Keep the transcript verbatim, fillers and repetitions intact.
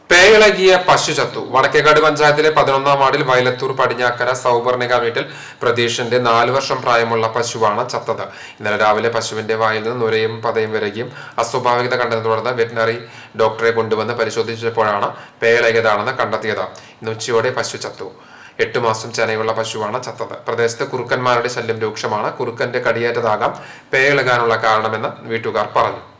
പേയിളകിയ പശു ചത്തു. വടക്കേക്കാട് പഞ്ചായത്തിലെ പതിനൊന്നാം വാർഡിൽ വയലത്തൂർ പടിഞ്ഞാക്കര സൗവർണിക വീട്ടിൽ പ്രതീഷിന്റെ നാലു വർഷം പ്രായമുള്ള പശുവാണ് ചത്തത്. ഇന്നലെ രാവിലെ പശുവിന്റെ വായിൽ നിന്ന് നുരയും പതയും വിരകിയും അസ്വാഭാവികത കണ്ടതിനെ തുടർന്ന് വെറ്റിനറി ഡോക്ടറെ കൊണ്ടുവന്ന് പരിശോധിച്ചപ്പോഴാണ് പേയിളകിയതാണെന്ന് കണ്ടെത്തിയത്. ഇന്ന് ഉച്ചയോടെ പശു ചത്തു. എട്ടു മാസം ചെനയുള്ള പശുവാണ് ചത്തത്. പ്രദേശത്ത് കുറുക്കന്മാരുടെ ശല്യം രൂക്ഷമാണ്. കുറുക്കന്റെ കടിയേറ്റതാകാം പേയിളകാനുള്ള കാരണമെന്ന് വീട്ടുകാർ പറഞ്ഞു.